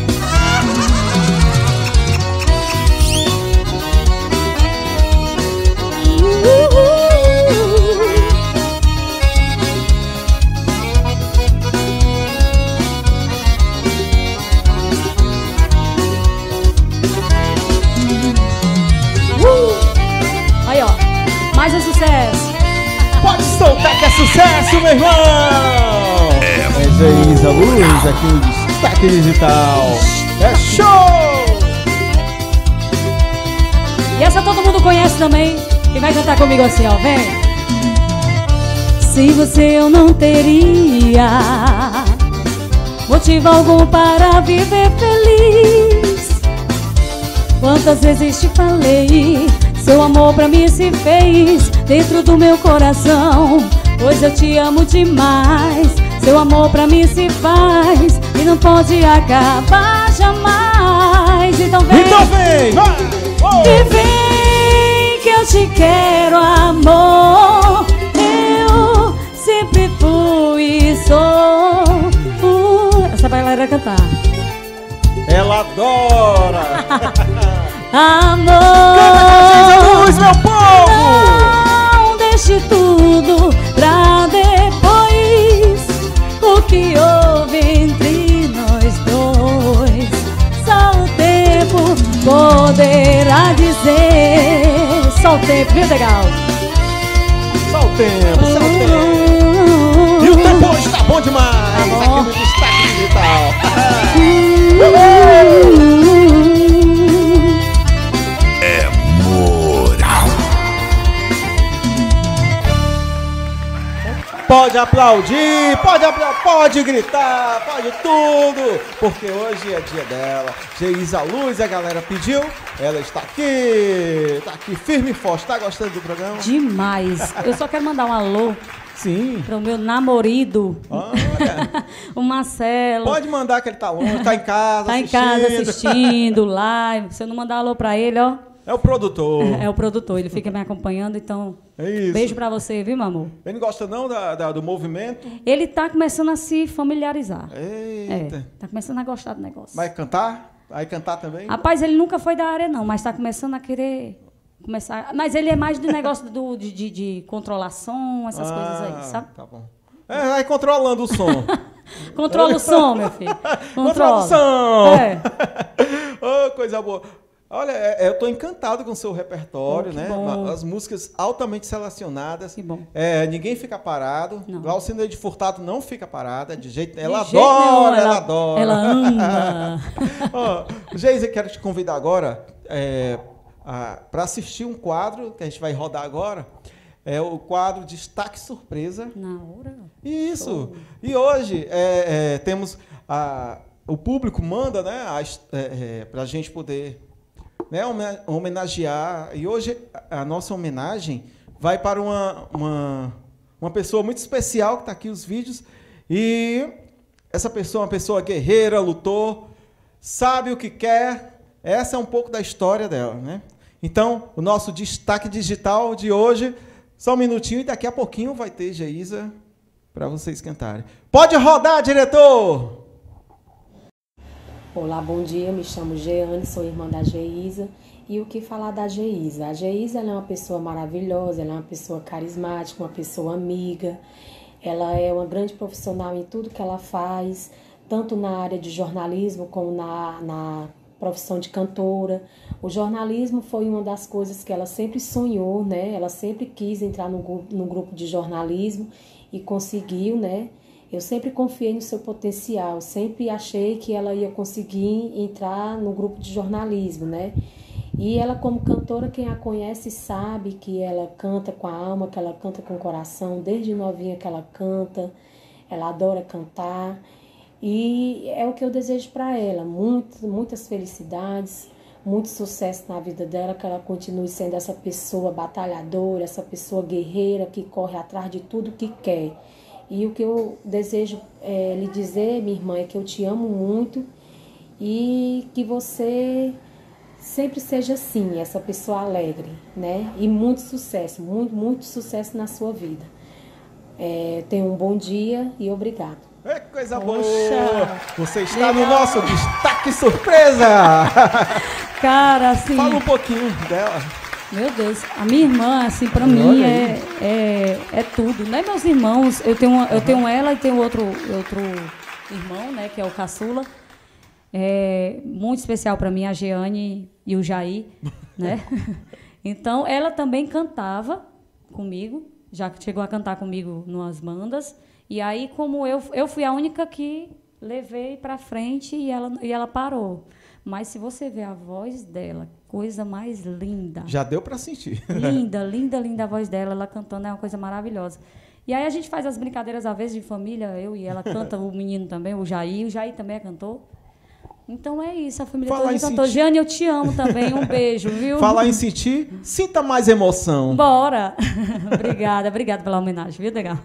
Aí, ó, mais um sucesso. Pode soltar que é sucesso, meu irmão! É Isa Luz aqui no Destaque Digital. É show! E essa todo mundo conhece também. E vai cantar comigo assim, ó, vem. Se você eu não teria motivo algum para viver feliz. Quantas vezes te falei, seu amor pra mim se fez dentro do meu coração. Pois eu te amo demais. Seu amor pra mim se faz e não pode acabar jamais. Então vem, então vem, vai! Oh! E vem que eu te quero, amor. Eu sempre fui e sou. Uh, essa bailarina vai cantar. Ela adora! Amor, Canta com a Luz, meu povo! não deixe tudo pra depois. O que houve entre nós dois, só o tempo poderá dizer. Só o tempo, viu, legal? Só o tempo, só o tempo! E o tempo hoje tá bom demais! Tá bom. Aqui no Destaque Digital! É moral. Pode aplaudir, pode aplaudir, pode gritar, pode tudo, porque hoje é dia dela. Geisa Luz, a galera pediu, ela está aqui, está aqui firme e forte. Tá gostando do programa? Demais. Eu só quero mandar um alô Sim. para o meu namorado, Olha, o Marcelo. pode mandar que ele tá longe, tá em casa Tá em assistindo. casa assistindo live. Se eu não mandar um alô pra ele, ó, É o produtor. é o produtor. Ele fica me acompanhando, então É isso. beijo pra você, viu, meu amor? Ele não gosta não da, da- do movimento? Ele tá começando a se familiarizar. Eita. É, tá começando a gostar do negócio. Vai cantar? Vai cantar também? Rapaz, ele nunca foi da área, não, mas tá começando a querer começar. Mas ele é mais do negócio do, de, de, de controlar som, essas coisas aí, sabe? Tá bom. É, vai controlando o som. Controla o som, meu filho. Controla Controla. o som. É. Oh, coisa boa. Olha, é- eu estou encantado com o seu repertório, Oh, que né? bom. As músicas altamente selecionadas. Que bom. É, ninguém fica parado. Não. Glaucina de Furtado não fica parada, de jeito Ela De jeito adora, nenhum, ela, adora. Ela ama. Ó, Geisa, quero te convidar agora é, para assistir um quadro que a gente vai rodar agora. É o quadro Destaque Surpresa. Na hora. Isso. E hoje é, é, temos a, o público manda, né, é, é, para a gente poder, né, homen- homenagear. E hoje a, a nossa homenagem vai para uma, uma, uma pessoa muito especial que está aqui os vídeos. E essa pessoa é uma pessoa guerreira, lutou, sabe o que quer. Essa é um pouco da história dela, né? Então, o nosso destaque digital de hoje, só um minutinho e daqui a pouquinho vai ter Geisa para vocês cantarem. Pode rodar, diretor! Olá, bom dia, me chamo Jeane, sou irmã da Geisa. E o que falar da Geisa? A Geisa ela é uma pessoa maravilhosa, ela é uma pessoa carismática, uma pessoa amiga. Ela é uma grande profissional em tudo que ela faz, tanto na área de jornalismo como na, na profissão de cantora. O jornalismo foi uma das coisas que ela sempre sonhou, né? Ela sempre quis entrar no, no grupo de jornalismo e conseguiu, né? Eu sempre confiei no seu potencial, sempre achei que ela ia conseguir entrar no grupo de jornalismo, né? E ela, como cantora, quem a conhece sabe que ela canta com a alma, que ela canta com o coração, desde novinha que ela canta, ela adora cantar. E é o que eu desejo para ela, muitas, muitas felicidades, muito sucesso na vida dela, que ela continue sendo essa pessoa batalhadora, essa pessoa guerreira que corre atrás de tudo que quer. E o que eu desejo é, lhe dizer, minha irmã, é que eu te amo muito e que você sempre seja assim, essa pessoa alegre, né? E muito sucesso, muito, muito sucesso na sua vida. É, tenha um bom dia e obrigado. É coisa Poxa. boa! Você está no nosso destaque surpresa! Cara, assim... Fala um pouquinho dela. Meu Deus, a minha irmã, assim, pra mim é, é, é tudo, né? Meus irmãos, eu tenho, uma, eu tenho ela e tenho outro, outro irmão, né? Que é o caçula. É muito especial pra mim, a Jeane e o Jair, né? Então, ela também cantava comigo, já chegou a cantar comigo nas bandas. E aí, como eu, eu fui a única que levei pra frente e ela, e ela parou. Mas se você ver a voz dela, coisa mais linda. Já deu pra sentir. Linda, linda, linda a voz dela. Ela cantando é uma coisa maravilhosa. E aí a gente faz as brincadeiras, às vezes, de família, eu e ela. Canta o menino também, o Jair. O Jair também é cantor. Então é isso, a família Falar toda em de cantor. sentir. Jane, eu te amo também. Um beijo, viu? Falar em sentir, sinta mais emoção. Bora. Obrigada, obrigada pela homenagem, viu, legal?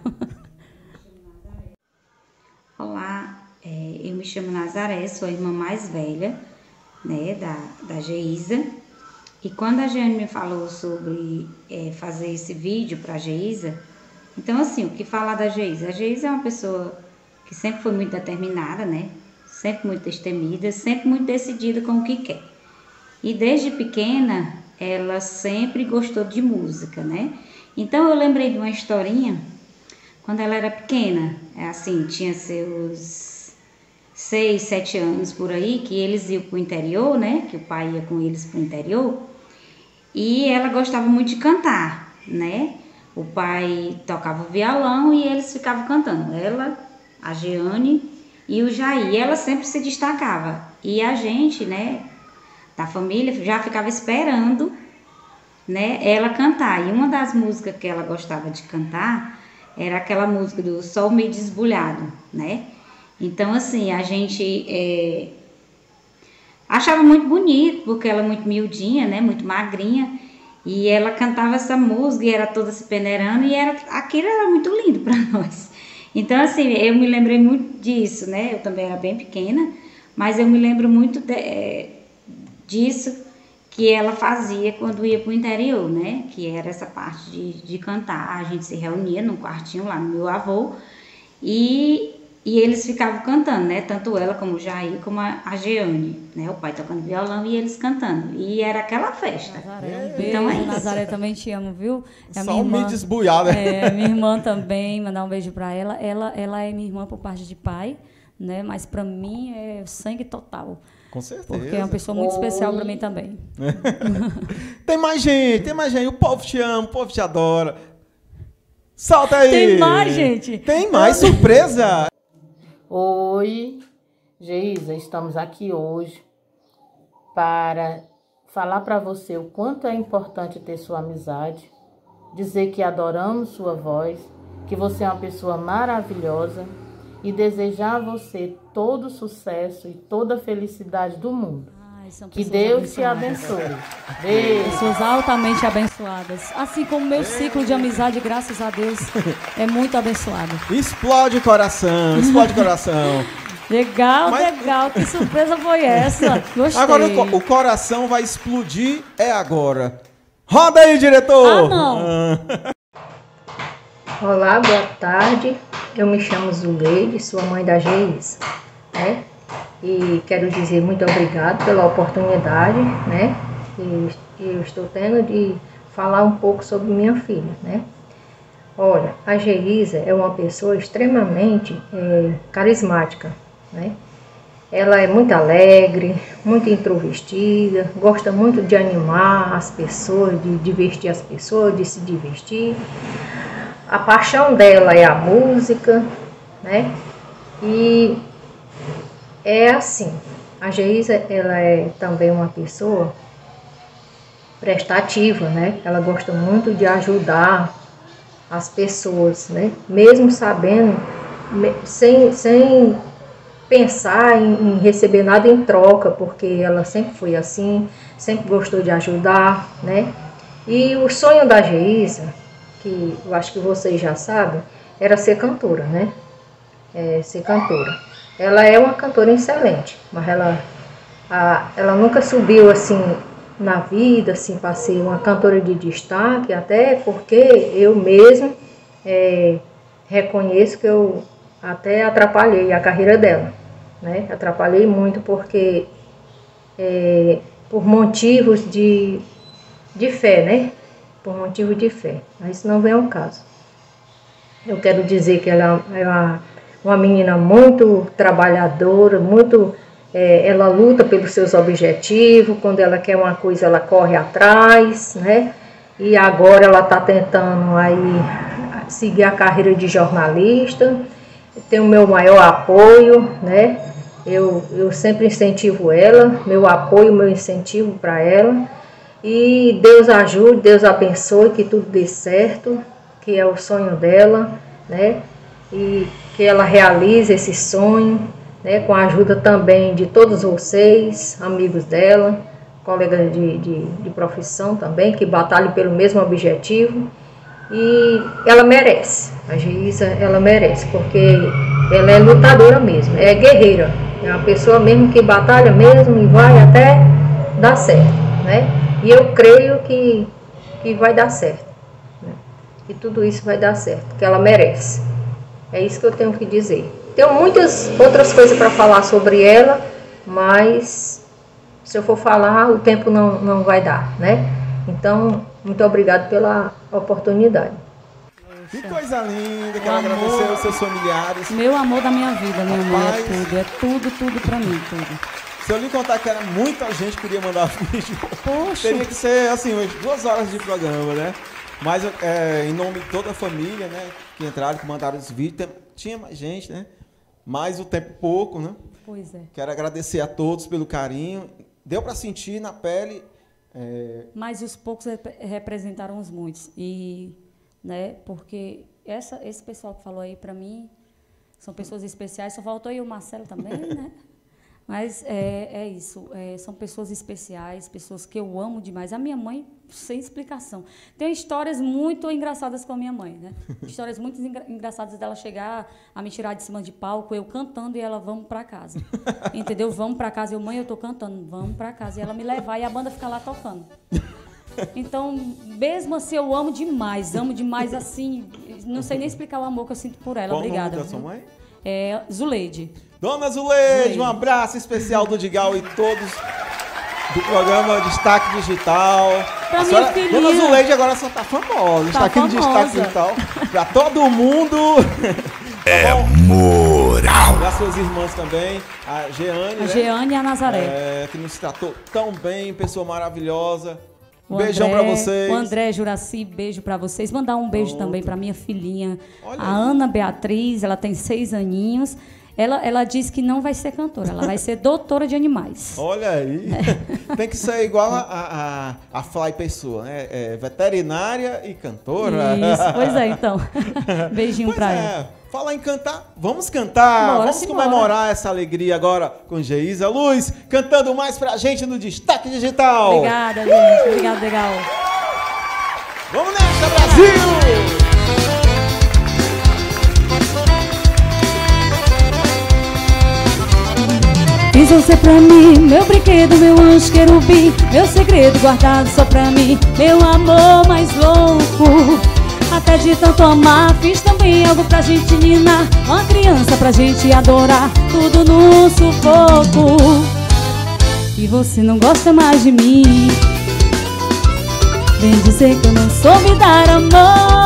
Olá, é, eu me chamo Nazaré, sou a irmã mais velha, né, da, da Geisa. E quando a Jeane me falou sobre é, fazer esse vídeo para a Geisa, então assim, o que falar da Geisa? A Geisa é uma pessoa que sempre foi muito determinada, né, sempre muito destemida, sempre muito decidida com o que quer. E desde pequena, ela sempre gostou de música, né. Então eu lembrei de uma historinha, quando ela era pequena, é assim, tinha seus seis, sete anos por aí, que eles iam para o interior, né? Que o pai ia com eles para o interior. E ela gostava muito de cantar, né? O pai tocava violão e eles ficavam cantando. Ela, a Jeane e o Jair. Ela sempre se destacava. E a gente, né, da família, já ficava esperando, né, ela cantar. E uma das músicas que ela gostava de cantar era aquela música do Sol Meio Desbulhado, né? Então, assim, a gente é, achava muito bonito, porque ela é muito miudinha, né? Muito magrinha. E ela cantava essa música e era toda se peneirando. E era, aquilo era muito lindo para nós. Então, assim, eu me lembrei muito disso, né? Eu também era bem pequena. Mas eu me lembro muito de, é, disso que ela fazia quando ia para o interior, né? Que era essa parte de, de cantar. A gente se reunia num quartinho lá no meu avô e, e eles ficavam cantando, né? Tanto ela como o Jair, como a, a Jeane, né? O pai tocando violão e eles cantando. E era aquela festa. Nazaré, um beijo. Então é isso. Nazaré, também te amo, viu? É a Só minha um irmã, meio desbuiado, né? é, minha irmã também, mandar um beijo para ela. ela. Ela é minha irmã por parte de pai, né? Mas para mim é sangue total. Com certeza. Porque é uma pessoa muito especial para mim também. Tem mais gente, tem mais gente. O povo te ama, o povo te adora. Solta aí. Tem mais, gente. Tem mais surpresa. Oi, Geisa, estamos aqui hoje para falar para você o quanto é importante ter sua amizade, dizer que adoramos sua voz, que você é uma pessoa maravilhosa e desejar a você todo o sucesso e toda a felicidade do mundo. Ai, são Que pessoas Deus te abençoadas. abençoe. Beijo. Pessoas altamente abençoadas. Assim como meu ciclo de amizade, graças a Deus, é muito abençoado. Explode o coração, explode o coração. Legal, Mas- legal. Que surpresa foi essa? Gostei. Agora o, co- o coração vai explodir, é agora. Roda aí, diretor. Ah, não. Olá, boa tarde. Eu me chamo Zuleide, sou a mãe da Geisa, né? E quero dizer muito obrigado pela oportunidade, né? E eu estou tendo de falar um pouco sobre minha filha, né? Olha, a Geisa é uma pessoa extremamente é, carismática, né? ela é muito alegre, muito introvertida, gosta muito de animar as pessoas, de divertir as pessoas, de se divertir. A paixão dela é a música, né? E é assim, a Geisa, ela é também uma pessoa prestativa, né? Ela gosta muito de ajudar as pessoas, né? Mesmo sabendo, sem, sem pensar em, em receber nada em troca, porque ela sempre foi assim, sempre gostou de ajudar, né? E o sonho da Geisa, que eu acho que vocês já sabem, era ser cantora, né? É, ser cantora. Ela é uma cantora excelente, mas ela, a, ela nunca subiu assim na vida, assim, para ser uma cantora de destaque, até porque eu mesmo é, reconheço que eu até atrapalhei a carreira dela, né? Atrapalhei muito porque é, por motivos de, de fé, né? Por motivo de fé, mas isso não vem ao caso. Eu quero dizer que ela é uma, uma menina muito trabalhadora, muito... É, ela luta pelos seus objetivos, quando ela quer uma coisa ela corre atrás, né? E agora ela está tentando aí seguir a carreira de jornalista, tem o meu maior apoio, né? Eu, eu sempre incentivo ela, meu apoio, meu incentivo para ela. E Deus ajude, Deus abençoe, que tudo dê certo, que é o sonho dela, né? E que ela realize esse sonho, né, com a ajuda também de todos vocês, amigos dela, colegas de, de, de profissão também, que batalham pelo mesmo objetivo. E ela merece, a Geisa, ela merece, porque ela é lutadora mesmo, é guerreira, é uma pessoa mesmo que batalha mesmo e vai até dar certo, né? E eu creio que, que vai dar certo, né? Que tudo isso vai dar certo, que ela merece. É isso que eu tenho que dizer. Tenho muitas outras coisas para falar sobre ela, mas se eu for falar, o tempo não, não vai dar, né? Então, muito obrigado pela oportunidade. Que coisa linda, quero agradecer aos seus familiares. Meu amor da minha vida, minha mãe Rapaz, é tudo, é tudo, tudo pra mim, tudo. Se eu lhe contar que era muita gente que queria mandar vídeo, Poxa. teria que ser, assim, umas duas horas de programa, né? Mas, é, em nome de toda a família, né, que entraram, que mandaram os vídeos, tem, tinha mais gente, né? Mas o tempo pouco, né? Pois é. Quero agradecer a todos pelo carinho. Deu para sentir na pele. É... Mas os poucos rep representaram os muitos. E, né, porque essa, esse pessoal que falou aí, para mim, são pessoas especiais. Só faltou aí o Marcelo também, né? Mas é, é isso. É, são pessoas especiais, pessoas que eu amo demais. A minha mãe, sem explicação. Tem histórias muito engraçadas com a minha mãe, né? Histórias muito engra engraçadas dela chegar a me tirar de cima de palco, eu cantando e ela, vamos para casa. Entendeu? Vamos para casa. Eu, mãe, eu tô cantando, vamos para casa. E ela me levar e a banda fica lá tocando. Então, mesmo assim, eu amo demais. Amo demais, assim. Não sei nem explicar o amor que eu sinto por ela. Qual Obrigada. o nome da sua mãe? É Zuleide. Dona Zuleide, um abraço especial do Digal e todos do programa Destaque Digital. Pra a minha senhora, filhinha. Dona Zuleide agora só tá famosa. Tá Está aqui no famosa. Destaque Digital. Pra todo mundo. É Tá bom? moral. Para suas irmãs também. A Geane, A né? Geane e a Nazaré. É, que nos tratou tão bem, pessoa maravilhosa. Um O beijão André, pra vocês. O André Juraci, beijo pra vocês. Mandar um beijo Pronto. também pra minha filhinha, Olha a aí. Ana Beatriz. Ela tem seis aninhos. Ela, ela disse que não vai ser cantora, ela vai ser doutora de animais. Olha aí. Tem que ser igual a, a, a, a Fly Pessoa, né? É, veterinária e cantora. Isso, pois é, então. Beijinho Pois pra é. ela. Fala em cantar, vamos cantar, Bora, vamos simbora. comemorar essa alegria agora com Geisa Luz, cantando mais pra gente no Destaque Digital. Obrigada, gente. Obrigada, legal. Vamos nessa, Brasil! Fiz você pra mim, meu brinquedo, meu anjo querubim, meu segredo guardado só pra mim, meu amor mais louco. Até de tanto amar, fiz também algo pra gente ninar, uma criança pra gente adorar, tudo no sufoco. E você não gosta mais de mim, vem dizer que eu não soube dar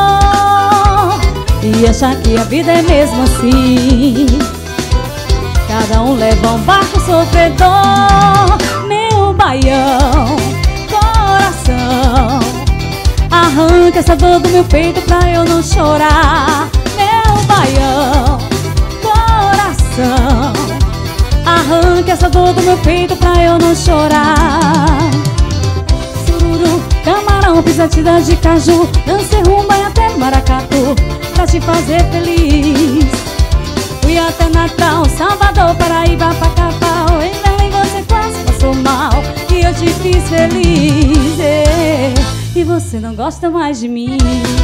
amor, e achar que a vida é mesmo assim. Cada um leva um barco sofredor. Meu baião, coração, arranca essa dor do meu peito pra eu não chorar. Meu baião, coração, arranca essa dor do meu peito pra eu não chorar. Sururu, camarão, pisadinha de caju, dancei rumba e até maracatu pra te fazer feliz. Fui até Natal, Salvador, Paraíba, Pacapau, em Belém você quase passou mal e eu te fiz feliz. É. E você não gosta mais de mim.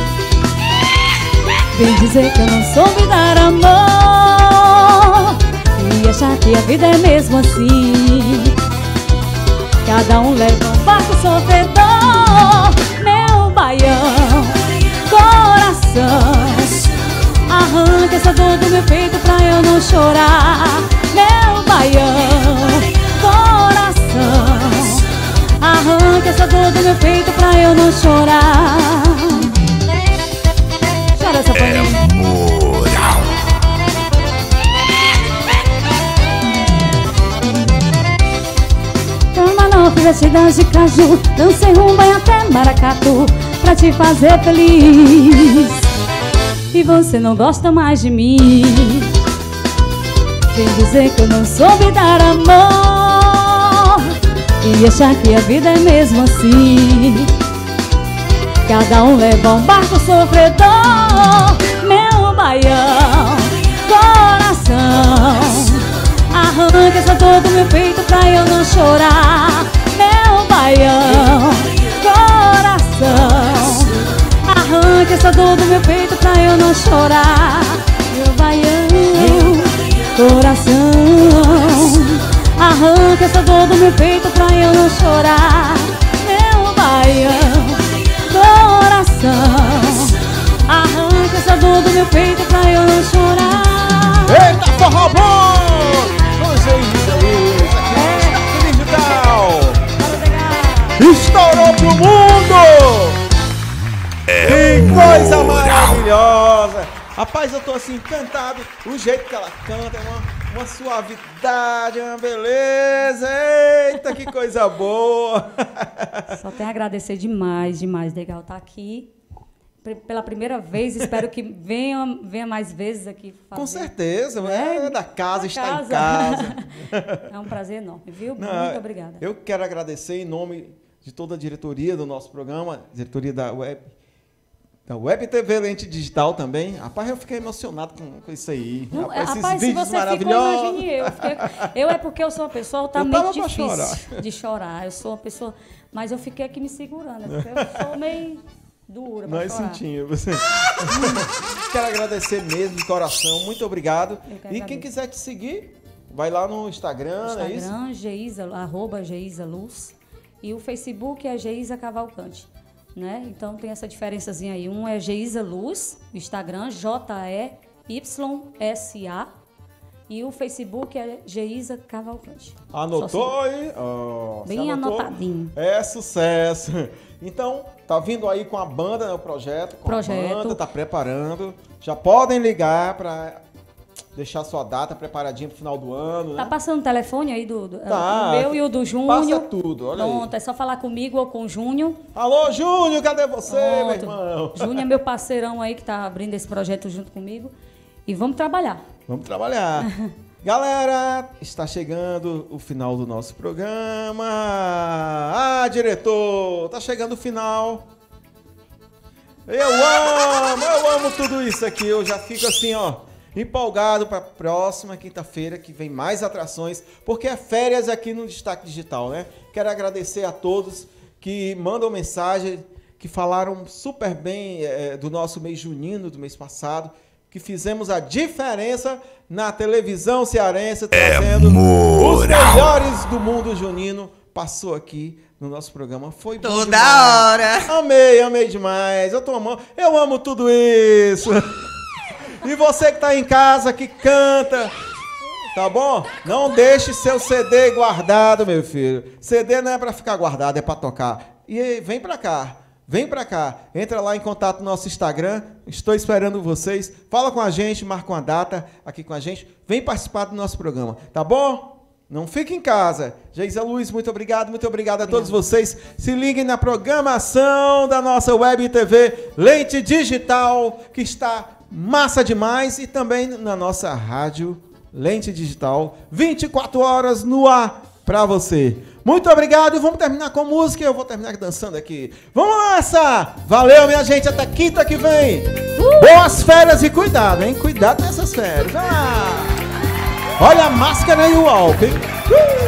Vem dizer que eu não soube dar amor e achar que a vida é mesmo assim. Cada um leva um barco sofredor. Meu baião, coração, arranca essa dor do meu peito pra eu não chorar. Meu baião, coração, arranca essa dor do meu peito pra eu não chorar. Chora essa paninha. É moral. Camarão, cidade de caju, dancei rumba e até maracatu pra te fazer feliz. E você não gosta mais de mim. Vem dizer que eu não soube dar amor e achar que a vida é mesmo assim. Cada um leva um barco sofredor. Meu baião, coração, arranca essa dor do meu peito pra eu não chorar. Meu baião, coração, arranca essa dor do meu peito pra eu não chorar. Meu baião, coração, arranca essa dor do meu peito pra eu não chorar. Meu baião, coração, arranca essa dor do meu peito pra eu não chorar. Eita, forró bom! Com Geisa Luz, aqui no Digital. Estourou pro mundo! É Que coisa moral. maravilhosa! Rapaz, eu tô assim encantado. O jeito que ela canta é uma, uma suavidade, uma beleza. Eita, que coisa boa! Só tenho a agradecer demais, demais. Legal estar aqui P- pela primeira vez. Espero que venha, venha mais vezes aqui fazer. Com certeza, É, é da casa, da está casa. em casa. É um prazer enorme, viu? Não, Muito obrigada. Eu quero agradecer em nome de toda a diretoria do nosso programa, diretoria da Web, da Web T V Lente Digital também. Rapaz, eu fiquei emocionado com, com isso aí. Não, Rapaz, esses rapaz, se vídeos você ficou, maravilhosos. imagine eu. Fiquei- eu é porque eu sou uma pessoa Eu altamente tava pra difícil chorar. de chorar. Eu sou uma pessoa... Mas eu fiquei aqui me segurando, porque eu sou meio dura pra Nós chorar. sentimos. Quero agradecer mesmo de coração. Muito obrigado. Eu que E agradeço. quem quiser te seguir, vai lá no Instagram, não é isso? Instagram, Geisa, arroba Geisa Luz. E o Facebook é Geisa Cavalcante. Né? Então tem essa diferençazinha aí. Um é Geisa Luz, o Instagram, J E Y S A. E o Facebook é Geisa Cavalcante. Anotou Só aí? Ó, Bem você anotou? anotadinho. É sucesso. Então, tá vindo aí com a banda, né, o projeto. Com Projeto. a banda, tá preparando. Já podem ligar para deixar sua data preparadinha pro final do ano, Tá né? passando o telefone aí do, do Tá. o meu e o do Júnior. Passa tudo, olha aí. Pronto, é só falar comigo ou com o Júnior. Alô, Júnior, cadê você, meu Pronto. irmão? Júnior é meu parceirão aí que tá abrindo esse projeto junto comigo. E vamos trabalhar. Vamos trabalhar. Galera, está chegando o final do nosso programa. Ah, diretor, tá chegando o final. Eu amo, eu amo tudo isso aqui. Eu já fico assim, ó, empolgado para a próxima quinta-feira que vem mais atrações, porque é férias aqui no Destaque Digital, né? Quero agradecer a todos que mandam mensagem, que falaram super bem é, do nosso mês junino, do mês passado, que fizemos a diferença na televisão cearense, trazendo os moral. melhores do mundo junino. Passou aqui no nosso programa. Foi bom Toda demais. hora. Amei, amei demais. Eu tô amando. Eu amo tudo isso. E você que tá em casa, que canta, tá bom? Não deixe seu C D guardado, meu filho. C D não é pra ficar guardado, é pra tocar. E aí, vem pra cá. Vem pra cá, entra lá em contato no nosso Instagram, estou esperando vocês. Fala com a gente, marca uma data aqui com a gente. Vem participar do nosso programa, tá bom? Não fique em casa. Geisa Luiz, muito obrigado, muito obrigado a todos vocês. Se liguem na programação da nossa Web T V Lente Digital, que está massa demais, e também na nossa rádio Lente Digital, vinte e quatro horas no ar para você. Muito obrigado e vamos terminar com música. Eu vou terminar dançando aqui. Vamos nessa! Valeu, minha gente, até quinta que vem. Uh! Boas férias e cuidado, hein? Cuidado nessas férias. Ah! Olha a máscara e o álcool, hein? Uh!